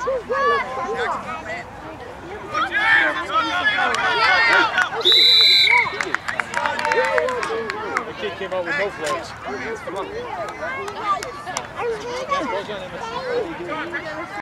The kid came out with no flags. Come on.